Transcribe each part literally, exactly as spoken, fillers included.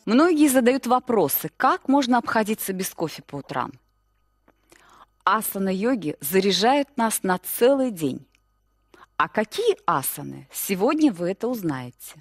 Многие задают вопросы, как можно обходиться без кофе по утрам. Асаны-йоги заряжают нас на целый день. А какие асаны? Сегодня вы это узнаете.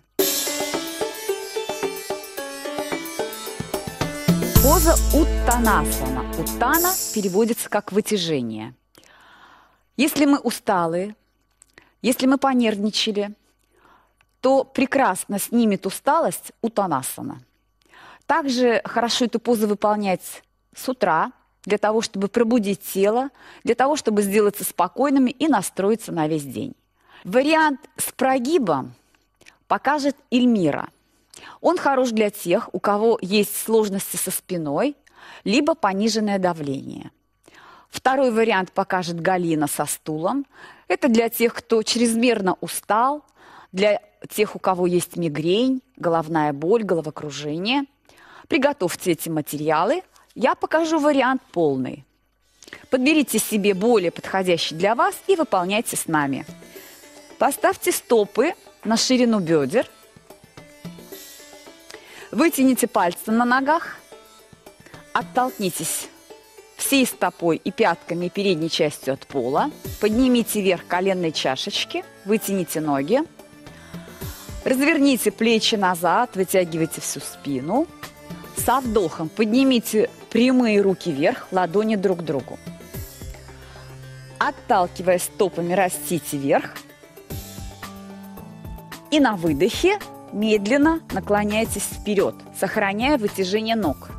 Поза Уттанасана. Уттана переводится как вытяжение. Если мы усталые, если мы понервничали, то прекрасно снимет усталость Уттанасана. Также хорошо эту позу выполнять с утра, для того, чтобы пробудить тело, для того, чтобы сделаться спокойными и настроиться на весь день. Вариант с прогибом покажет Эльмира. Он хорош для тех, у кого есть сложности со спиной, либо пониженное давление. Второй вариант покажет Галина со стулом. Это для тех, кто чрезмерно устал, для тех, у кого есть мигрень, головная боль, головокружение. Приготовьте эти материалы. Я покажу вариант полный. Подберите себе более подходящий для вас и выполняйте с нами. Поставьте стопы на ширину бедер. Вытяните пальцы на ногах. Оттолкнитесь всей стопой и пятками и передней частью от пола. Поднимите вверх коленные чашечки. Вытяните ноги. Разверните плечи назад, вытягивайте всю спину. Со вдохом поднимите прямые руки вверх, ладони друг к другу. Отталкиваясь стопами, растите вверх. И на выдохе медленно наклоняйтесь вперед, сохраняя вытяжение ног.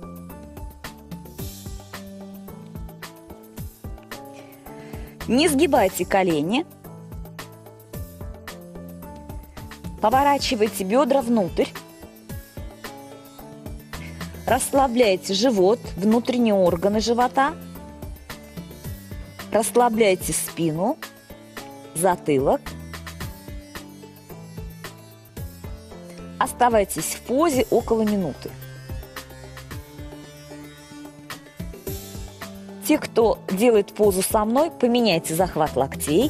Не сгибайте колени. Поворачивайте бедра внутрь. Расслабляйте живот, внутренние органы живота. Расслабляйте спину, затылок. Оставайтесь в позе около минуты. Те, кто делает позу со мной, поменяйте захват локтей.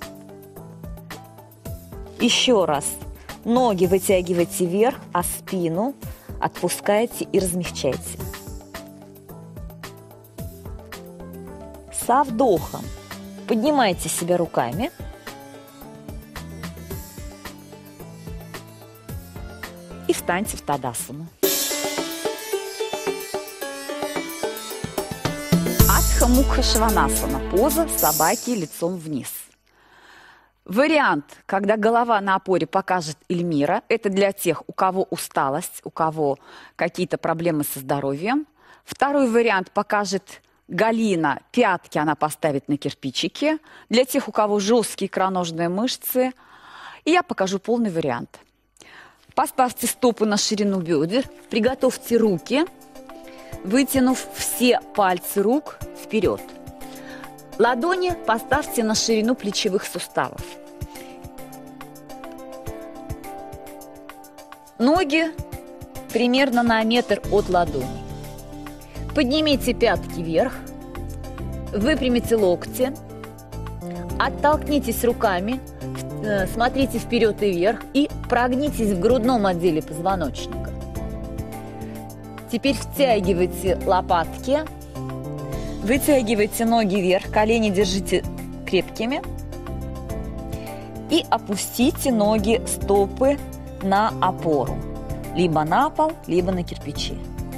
Еще раз. Ноги вытягивайте вверх, а спину отпускайте и размягчайте. Со вдохом поднимайте себя руками. И встаньте в Тадасану. Адха Мукха Шванасана. Поза собаки лицом вниз. Вариант, когда голова на опоре, покажет Эльмира. Это для тех, у кого усталость, у кого какие-то проблемы со здоровьем. Второй вариант покажет Галина. Пятки она поставит на кирпичики. Для тех, у кого жесткие икроножные мышцы. И я покажу полный вариант. Поставьте стопы на ширину бедер. Приготовьте руки, вытянув все пальцы рук вперед. Ладони поставьте на ширину плечевых суставов. Ноги примерно на метр от ладони. Поднимите пятки вверх, выпрямите локти, оттолкнитесь руками, смотрите вперед и вверх и прогнитесь в грудном отделе позвоночника. Теперь втягивайте лопатки. Вытягивайте ноги вверх, колени держите крепкими. И опустите ноги, стопы на опору. Либо на пол, либо на кирпичи.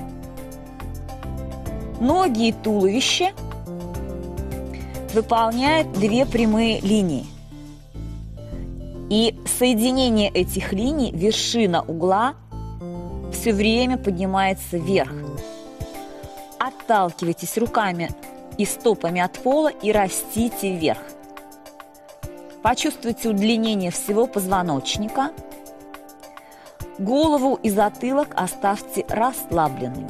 Ноги и туловище выполняют две прямые линии. И соединение этих линий, вершина угла, все время поднимается вверх. Отталкивайтесь руками и стопами от пола и растите вверх. Почувствуйте удлинение всего позвоночника. Голову и затылок оставьте расслабленными.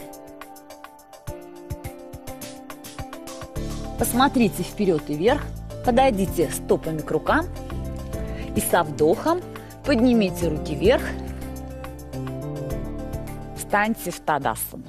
Посмотрите вперед и вверх, подойдите стопами к рукам и со вдохом поднимите руки вверх, встаньте в Тадасану.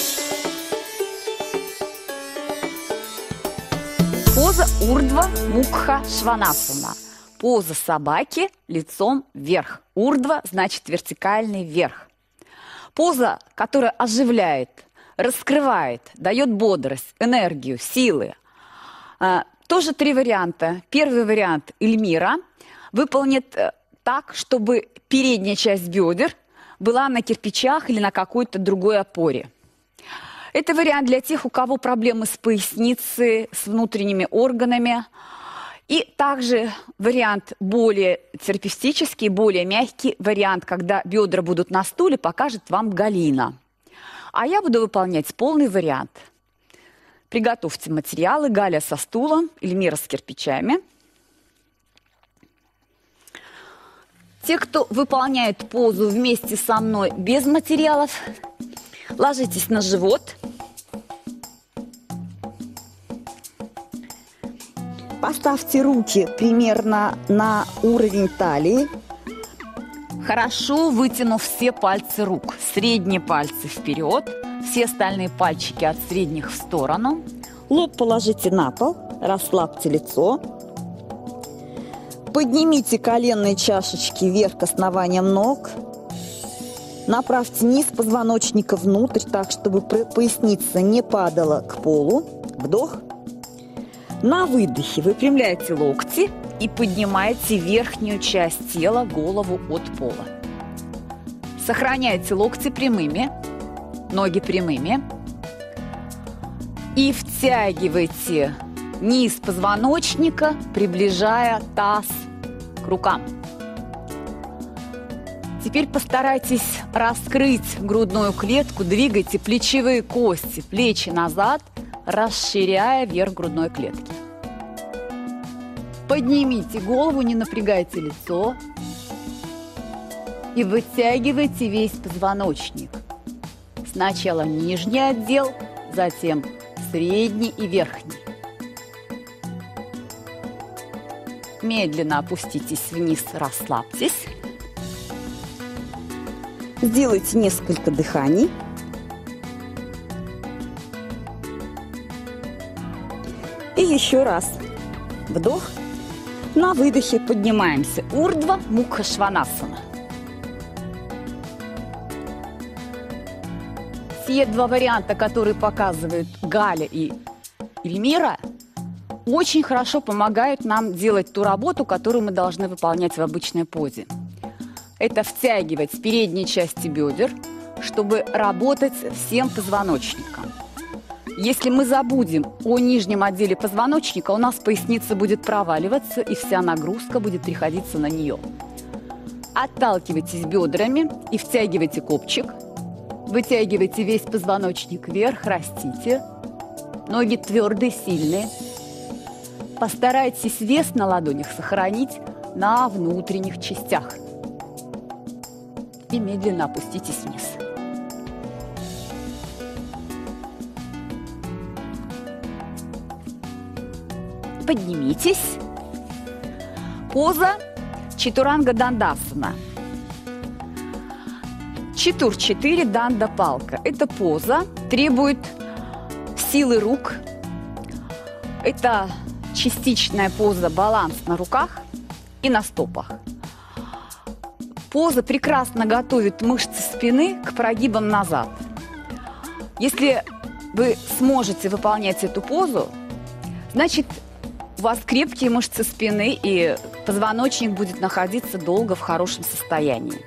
Поза Урдва Мукха Шванасана. Поза собаки лицом вверх. Урдва значит вертикальный вверх. Поза, которая оживляет, раскрывает, дает бодрость, энергию, силы. Тоже три варианта. Первый вариант Эльмира выполнит так, чтобы передняя часть бедер была на кирпичах или на какой-то другой опоре. Это вариант для тех, у кого проблемы с поясницей, с внутренними органами. И также вариант более терапевтический, более мягкий вариант, когда бедра будут на стуле, покажет вам Галина. А я буду выполнять полный вариант. Приготовьте материалы. Галя со стулом, Эльмира с кирпичами. Те, кто выполняет позу вместе со мной без материалов, ложитесь на живот. Поставьте руки примерно на уровень талии. Хорошо вытянув все пальцы рук. Средние пальцы вперед, все остальные пальчики от средних в сторону. Лоб положите на пол, расслабьте лицо. Поднимите коленные чашечки вверх к основаниям ног. Направьте низ позвоночника внутрь, так, чтобы поясница не падала к полу. Вдох. На выдохе выпрямляйте локти и поднимаете верхнюю часть тела, голову от пола. Сохраняйте локти прямыми, ноги прямыми. И втягивайте низ позвоночника, приближая таз к рукам. Теперь постарайтесь раскрыть грудную клетку, двигайте плечевые кости, плечи назад, расширяя верх грудной клетки. Поднимите голову, не напрягайте лицо и вытягивайте весь позвоночник. Сначала нижний отдел, затем средний и верхний. Медленно опуститесь вниз, расслабьтесь. Сделайте несколько дыханий. И еще раз. Вдох. На выдохе поднимаемся. Урдва Мукха Шванасана. Все два варианта, которые показывают Галя и Эльмира, очень хорошо помогают нам делать ту работу, которую мы должны выполнять в обычной позе. Это втягивать передние части бедер, чтобы работать всем позвоночником. Если мы забудем о нижнем отделе позвоночника, у нас поясница будет проваливаться, и вся нагрузка будет приходиться на нее. Отталкивайтесь бедрами и втягивайте копчик. Вытягивайте весь позвоночник вверх, растите. Ноги твердые, сильные. Постарайтесь вес на ладонях сохранить на внутренних частях. И медленно опуститесь вниз. Поднимитесь. Поза Чатуранга Дандасана. Чатур-четыре Данда-палка. Эта поза требует силы рук. Это частичная поза баланс на руках и на стопах. Поза прекрасно готовит мышцы спины к прогибам назад. Если вы сможете выполнять эту позу, значит, у вас крепкие мышцы спины, и позвоночник будет находиться долго в хорошем состоянии.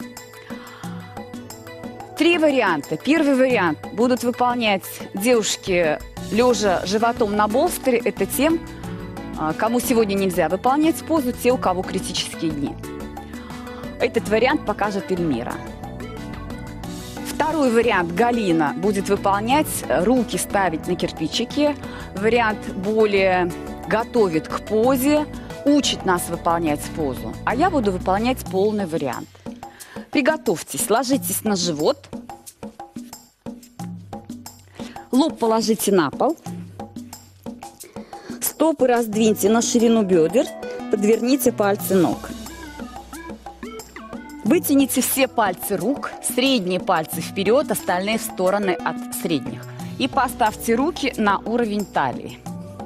Три варианта. Первый вариант будут выполнять девушки лежа животом на болстере. Это тем, кому сегодня нельзя выполнять позу, те, у кого критические дни. Этот вариант покажет Эльмира. Второй вариант Галина будет выполнять, руки ставить на кирпичики. Вариант более готовит к позе, учит нас выполнять позу. А я буду выполнять полный вариант. Приготовьтесь, ложитесь на живот. Лоб положите на пол. Стопы раздвиньте на ширину бедер. Подверните пальцы ног. Вытяните все пальцы рук, средние пальцы вперед, остальные в стороны от средних. И поставьте руки на уровень талии.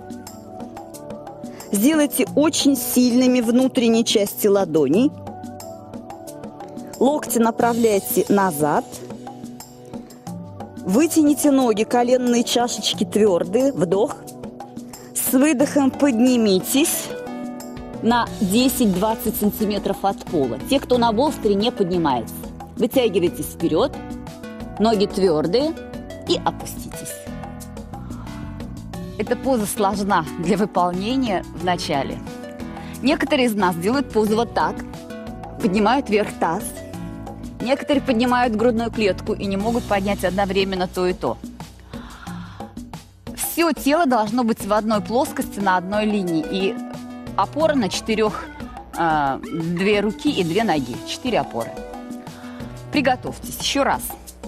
Сделайте очень сильными внутренние части ладоней. Локти направляйте назад. Вытяните ноги, коленные чашечки твердые. Вдох. С выдохом поднимитесь на десять-двадцать сантиметров от пола. Те, кто на болстере, не поднимается. Вытягивайтесь вперед, ноги твердые и опуститесь. Эта поза сложна для выполнения в начале. Некоторые из нас делают позу вот так, поднимают вверх таз. Некоторые поднимают грудную клетку и не могут поднять одновременно то и то. Все тело должно быть в одной плоскости, на одной линии. И опора на четырех, э, две руки и две ноги. Четыре опоры. Приготовьтесь. Еще раз.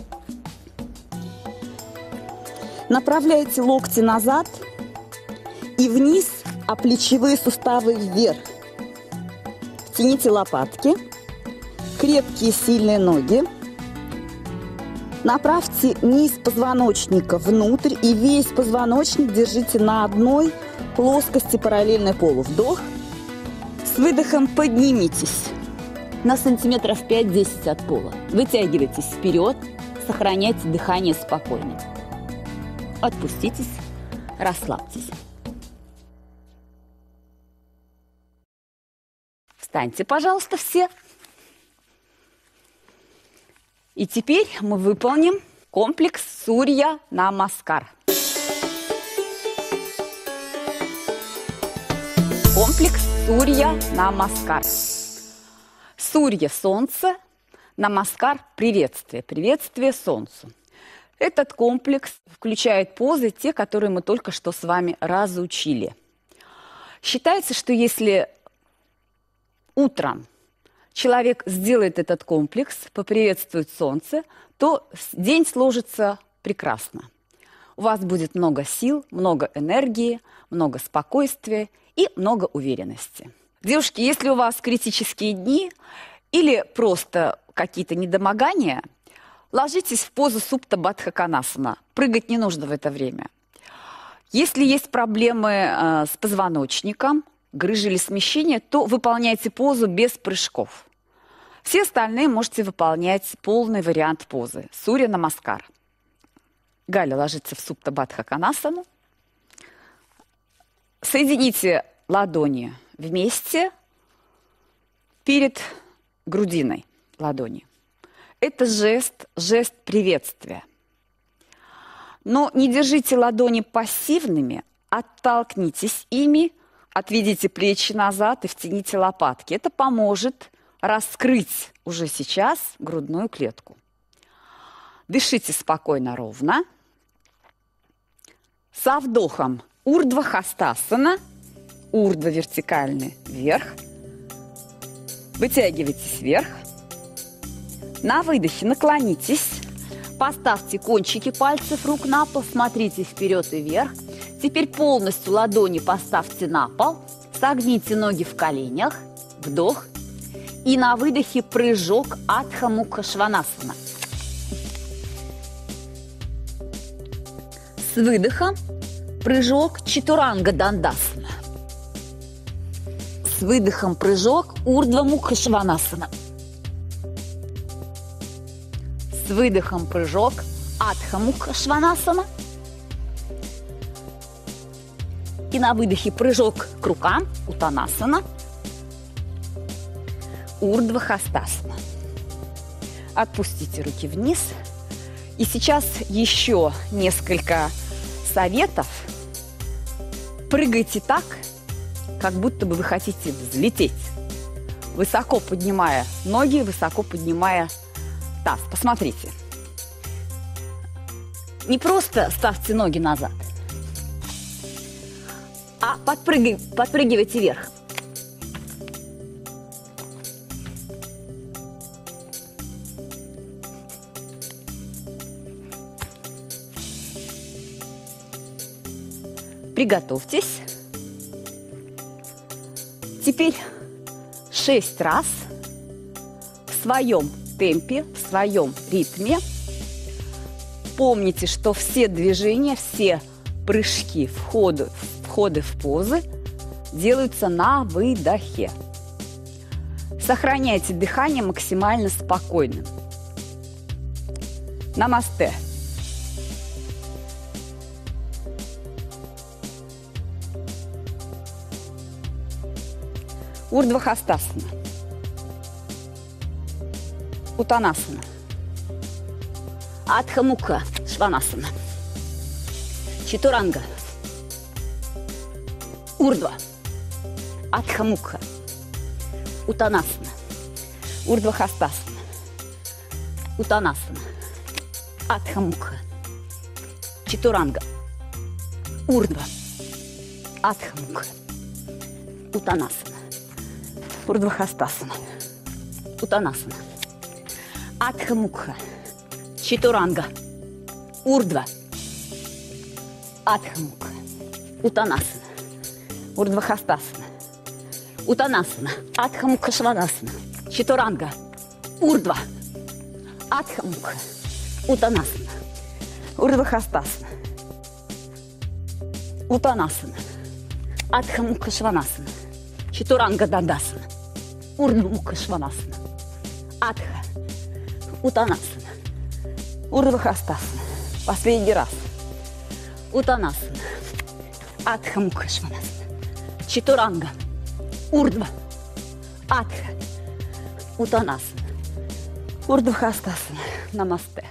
Направляйте локти назад и вниз, а плечевые суставы вверх. Тяните лопатки. Крепкие, сильные ноги. Направьте низ позвоночника внутрь и весь позвоночник держите на одной плоскости параллельной полу. Вдох. С выдохом поднимитесь на сантиметров пять-десять от пола. Вытягивайтесь вперед, сохраняйте дыхание спокойно. Отпуститесь, расслабьтесь. Встаньте, пожалуйста, все. И теперь мы выполним комплекс Сурья Намаскар. Комплекс Сурья Намаскар. Сурья – солнце, Намаскар – приветствие, приветствие солнцу. Этот комплекс включает позы, те, которые мы только что с вами разучили. Считается, что если утром человек сделает этот комплекс, поприветствует солнце, то день сложится прекрасно. У вас будет много сил, много энергии, много спокойствия и много уверенности. Девушки, если у вас критические дни или просто какие-то недомогания, ложитесь в позу Супта Бадха Конасана. Прыгать не нужно в это время. Если есть проблемы э, с позвоночником, грыжи или смещения, то выполняйте позу без прыжков. Все остальные можете выполнять полный вариант позы. Сурья Намаскар. Галя ложится в Супта Бадха Конасану. Соедините ладони вместе перед грудиной ладони. Это жест, жест приветствия. Но не держите ладони пассивными, оттолкнитесь ими, отведите плечи назад и втяните лопатки. Это поможет раскрыть уже сейчас грудную клетку. Дышите спокойно, ровно. Со вдохом Урдва Хастасана, урдва вертикальный вверх. Вытягивайтесь вверх. На выдохе наклонитесь. Поставьте кончики пальцев рук на пол, смотрите вперед и вверх. Теперь полностью ладони поставьте на пол. Согните ноги в коленях. Вдох. И на выдохе прыжок Адха Мукха Шванасана. С выдохом прыжок Чатуранга Дандасана. С выдохом прыжок Урдва Мукха Шванасана. С выдохом прыжок Адха Мукха Шванасана. И на выдохе прыжок к рукам Утанасана. Урдва Хастасана. Отпустите руки вниз. И сейчас еще несколько советов. Прыгайте так, как будто бы вы хотите взлететь. Высоко поднимая ноги, высоко поднимая таз. Посмотрите. Не просто ставьте ноги назад, а подпрыгивайте, подпрыгивайте вверх. Приготовьтесь. Теперь шесть раз в своем темпе, в своем ритме. Помните, что все движения, все прыжки, входы, входы в позы делаются на выдохе. Сохраняйте дыхание максимально спокойным. Намасте. Урдва-хастасана. Утанасана. Адха-мукха Шванасана. Чатуранга. Урдва. Адха-мукха. Утанасана. Урдва-хастасана. Утанасана. Адха-мукха. Чатуранга. Урдва. Адха-мукха. Утанасана. Урдва-хастасана. Утанасана. Адха-мукха. Чатуранга. Урдва. Адха-мукха. Утанасана. Урдва-хастасана. Утанасана. Адха-мукха Шванасана. Чатуранга. Урдва. Адха-мукха. Утанасана. Урдва-хастасана. Утанасана. Адха-мукха Шванасана. Чатуранга Дандасана. Урдва-мукха Шванасана. Адха. Утанасана. Урдва-хастасана. Последний раз. Утанасана. Адха-мукха Шванасана. Чатуранга. Урдва. Адха. Утанасана. Урдва-хастасана. Намасте.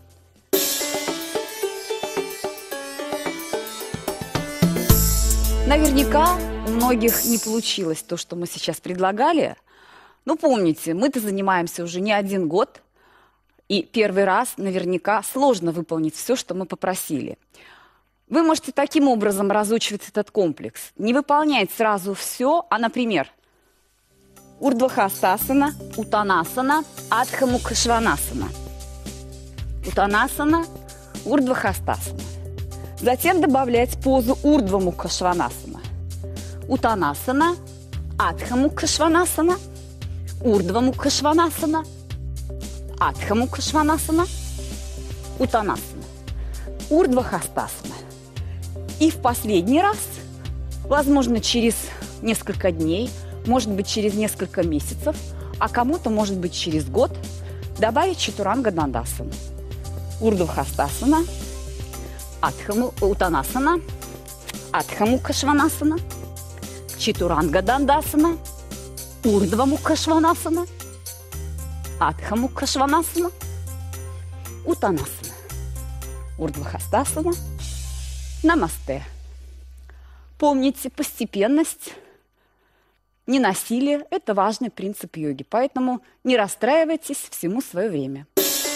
Наверняка у многих не получилось то, что мы сейчас предлагали. Но помните, мы-то занимаемся уже не один год, и первый раз наверняка сложно выполнить все, что мы попросили. Вы можете таким образом разучивать этот комплекс. Не выполнять сразу все, а, например, Урдва-хастасана, Утанасана, Адха-мукха Шванасана. Утанасана, Урдва-хастасана. Затем добавлять позу Урдва-мукха Шванасана. Утанасана, Адха-мукха Шванасана, Урдва-мукха Шванасана, Адха-мукха Шванасана, Утанасана, Урдва-хастасана. И в последний раз, возможно, через несколько дней, может быть, через несколько месяцев, а кому-то, может быть, через год, добавить Чатуранга Дандасану. Урдва-хастасана, Адхаму, Утанасана, Адха-мукха Шванасана, Чатуранга Дандасана, Урдва-мукха Шванасана, Адха-мукха Шванасана, Утанасана, Урдва-хастасана. Намасте. Помните, постепенность, не насилие – это важный принцип йоги, поэтому не расстраивайтесь, всему свое время.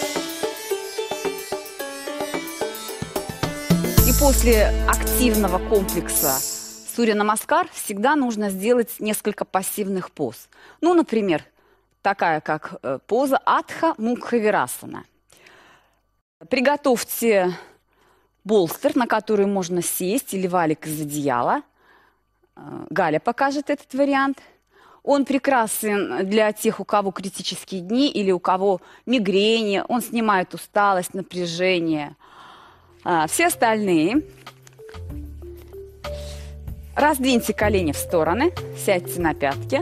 И после активного комплекса Сурья-намаскар всегда нужно сделать несколько пассивных поз. Ну, например, такая как поза Адха-мукха-вирасана. Приготовьте болстер, на который можно сесть, или валик из одеяла. Галя покажет этот вариант. Он прекрасен для тех, у кого критические дни или у кого мигрени. Он снимает усталость, напряжение. Все остальные раздвиньте колени в стороны, сядьте на пятки.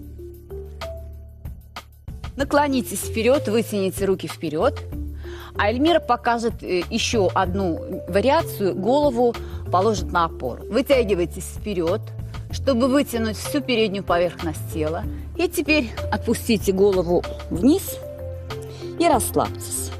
Наклонитесь вперед, вытяните руки вперед. А Эльмира покажет еще одну вариацию. Голову положит на опору. Вытягивайтесь вперед, чтобы вытянуть всю переднюю поверхность тела. И теперь отпустите голову вниз и расслабьтесь.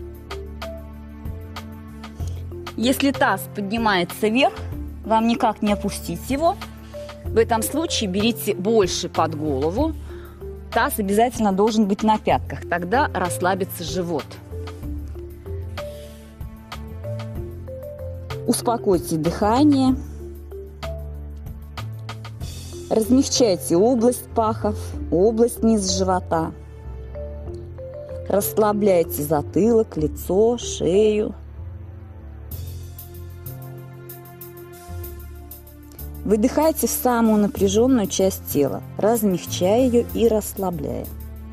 Если таз поднимается вверх, вам никак не опустить его. В этом случае берите больше под голову. Таз обязательно должен быть на пятках, тогда расслабится живот. Успокойте дыхание. Размягчайте область пахов, область низ живота. Расслабляйте затылок, лицо, шею. Выдыхайте в самую напряженную часть тела, размягчая ее и расслабляя.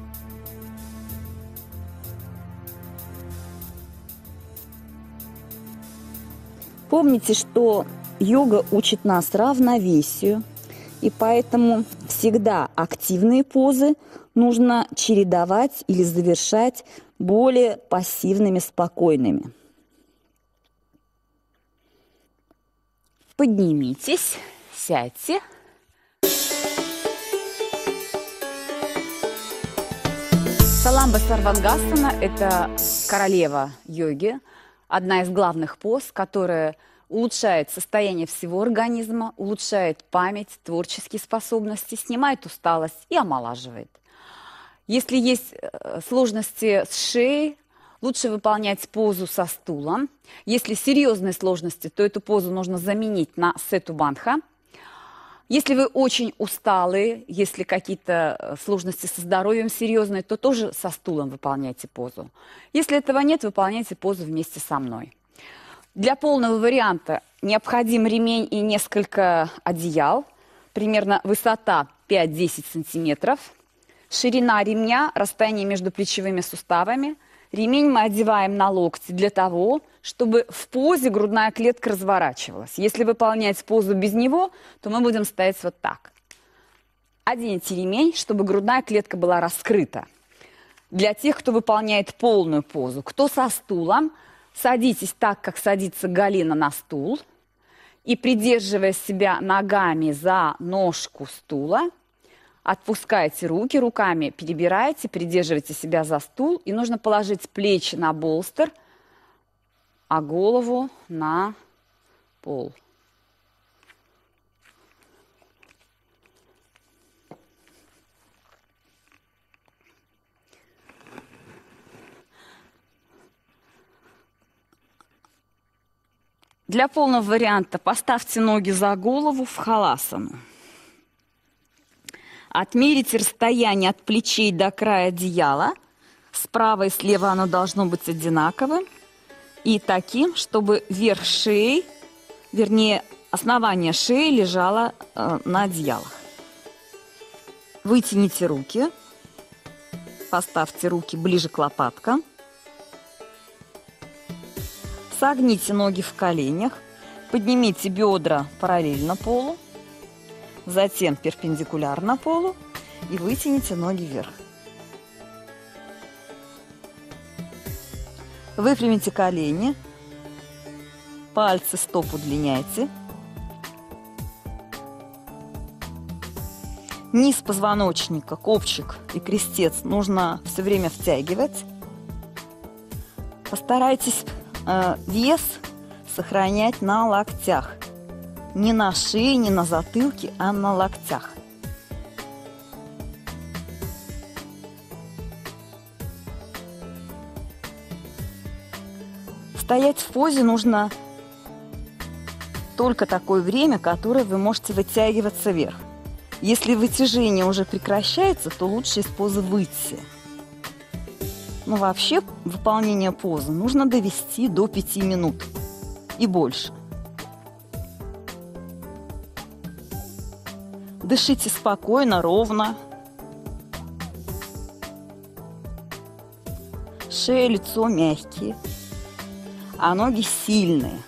Помните, что йога учит нас равновесию, и поэтому всегда активные позы нужно чередовать или завершать более пассивными, спокойными. Поднимитесь, сядьте. Саламба Сарвангасана – это королева йоги, одна из главных поз, которая улучшает состояние всего организма, улучшает память, творческие способности, снимает усталость и омолаживает. Если есть сложности с шеей, лучше выполнять позу со стулом. Если серьезные сложности, то эту позу нужно заменить на сету бандха. Если вы очень усталые, если какие-то сложности со здоровьем серьезные, то тоже со стулом выполняйте позу. Если этого нет, выполняйте позу вместе со мной. Для полного варианта необходим ремень и несколько одеял. Примерно высота пять-десять сантиметров. Ширина ремня, расстояние между плечевыми суставами. Ремень мы одеваем на локти для того, чтобы в позе грудная клетка разворачивалась. Если выполнять позу без него, то мы будем стоять вот так. Оденьте ремень, чтобы грудная клетка была раскрыта. Для тех, кто выполняет полную позу, кто со стулом, садитесь так, как садится Галина на стул, и, придерживая себя ногами за ножку стула, отпускайте руки, руками перебирайте, придерживайте себя за стул. И нужно положить плечи на болстер, а голову на пол. Для полного варианта поставьте ноги за голову в халасану. Отмерите расстояние от плечей до края одеяла. Справа и слева оно должно быть одинаковым. И таким, чтобы верх шеи, вернее, основание шеи лежало э, на одеялах. Вытяните руки. Поставьте руки ближе к лопаткам. Согните ноги в коленях. Поднимите бедра параллельно полу. Затем перпендикулярно полу и вытяните ноги вверх. Выпрямите колени, пальцы стоп удлиняйте. Низ позвоночника, копчик и крестец нужно все время втягивать. Постарайтесь э, вес сохранять на локтях. Не на шее, не на затылке, а на локтях. Стоять в позе нужно только такое время, которое вы можете вытягиваться вверх. Если вытяжение уже прекращается, то лучше из позы выйти. Но вообще выполнение позы нужно довести до пяти минут и больше. Дышите спокойно, ровно. Шея, лицо мягкие, а ноги сильные.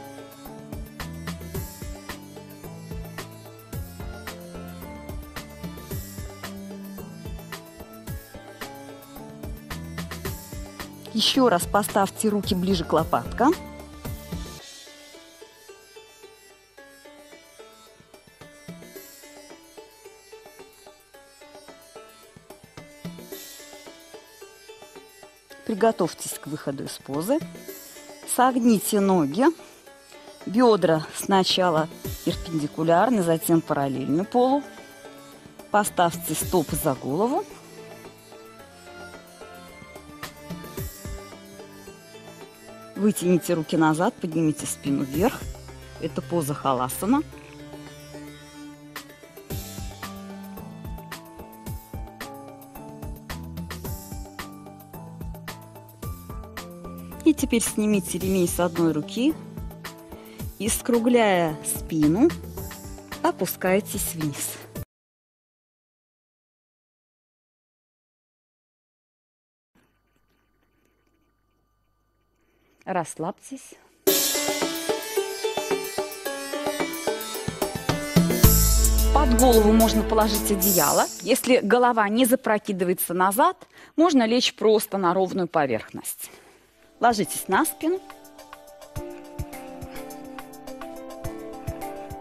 Еще раз поставьте руки ближе к лопаткам. Приготовьтесь к выходу из позы. Согните ноги. Бедра сначала перпендикулярны, затем параллельны полу. Поставьте стопы за голову. Вытяните руки назад, поднимите спину вверх. Это поза халасана. И теперь снимите ремень с одной руки и, скругляя спину, опускайтесь вниз. Расслабьтесь. Под голову можно положить одеяло. Если голова не запрокидывается назад, можно лечь просто на ровную поверхность. Ложитесь на спину.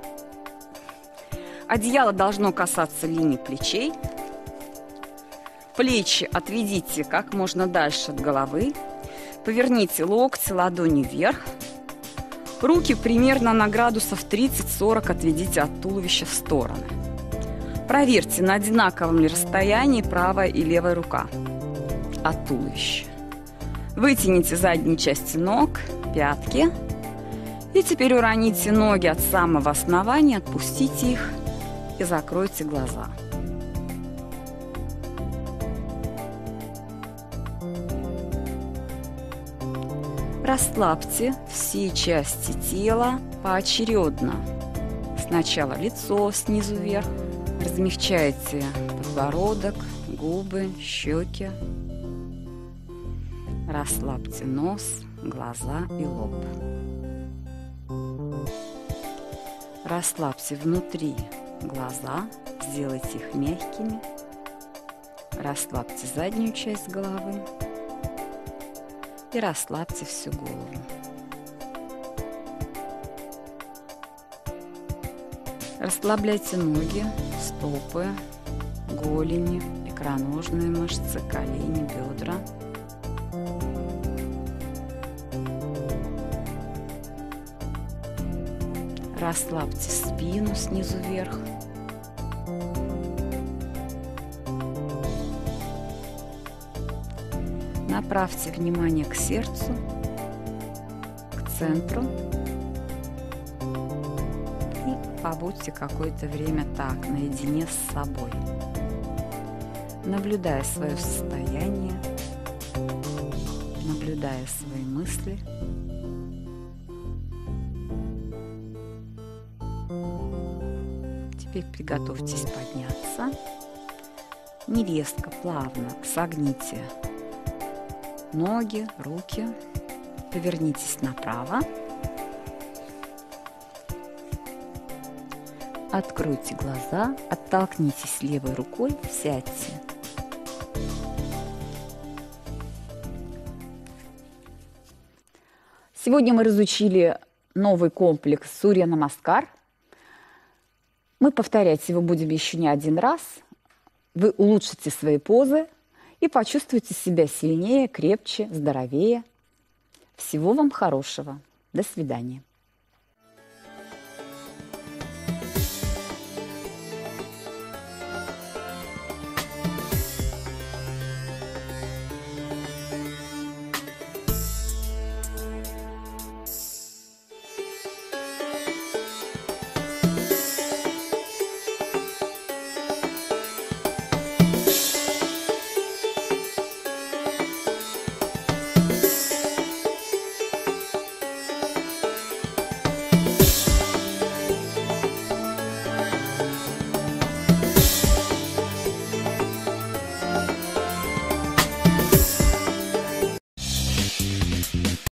Одеяло должно касаться линии плечей. Плечи отведите как можно дальше от головы. Поверните локти, ладони вверх. Руки примерно на градусов тридцать-сорок отведите от туловища в стороны. Проверьте, на одинаковом ли расстоянии правая и левая рука от туловища. Вытяните задние части ног, пятки. И теперь уроните ноги от самого основания, отпустите их и закройте глаза. Расслабьте все части тела поочередно. Сначала лицо снизу вверх. Размягчайте подбородок, губы, щеки. Расслабьте нос, глаза и лоб. Расслабьте внутри глаза, сделайте их мягкими. Расслабьте заднюю часть головы и расслабьте всю голову. Расслабляйте ноги, стопы, голени, икроножные мышцы, колени, бедра. Расслабьте спину снизу вверх. Направьте внимание к сердцу, к центру. И побудьте какое-то время так, наедине с собой, наблюдая свое состояние, наблюдая свои мысли. Теперь приготовьтесь подняться. Не резко, плавно согните ноги, руки. Повернитесь направо. Откройте глаза, оттолкнитесь левой рукой, сядьте. Сегодня мы разучили новый комплекс Сурья Намаскар. Мы повторять его будем еще не один раз. Вы улучшите свои позы и почувствуете себя сильнее, крепче, здоровее. Всего вам хорошего. До свидания.